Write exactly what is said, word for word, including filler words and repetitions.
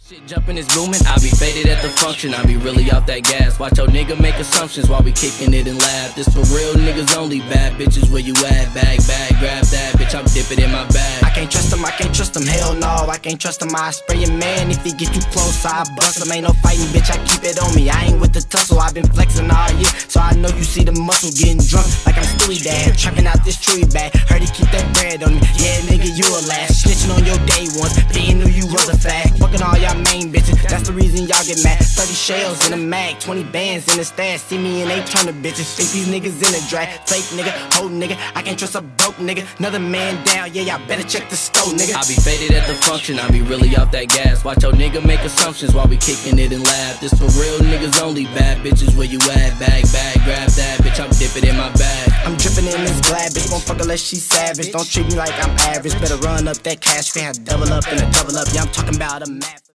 Shit jumping is booming, I be faded at the function, I be really off that gas. Watch your nigga make assumptions while we kicking it and laugh. This for real niggas only, bad bitches where you at? Bag, bag, grab that, bitch I'm dipping in my bag. I can't trust him, I can't trust him, hell no. I can't trust him, I spray a man. If he get too close, I bust him. Ain't no fighting, bitch, I keep it on me. I ain't with the tussle, I been flexing all year, so I know you see the muscle. Getting drunk like I'm Stewie Dad, trapping out this tree bag. Heard he keep that bread on me, yeah nigga you a last. Snitching on your day ones, being knew you was a fag. Fucking all y'all main bitches, that's the reason y'all get mad. Thirty shells in a mag, twenty bands in the stash. See me and they turn to bitches, think these niggas in the drag. Fake nigga, whole nigga, I can't trust a broke nigga. Another man down, yeah y'all better check the stove nigga. I be faded at the function, I be really off that gas. Watch your nigga make assumptions while we kicking it and laugh. This for real niggas only, bad bitches where you at? Bag, bag, grab that, bitch I'm dipping in my bag. I'm dripping in this glad bitch, gon' fuck unless she savage. Don't treat me like I'm average, better run up that cash, can't double up and a double up. Yeah I'm talking about a map.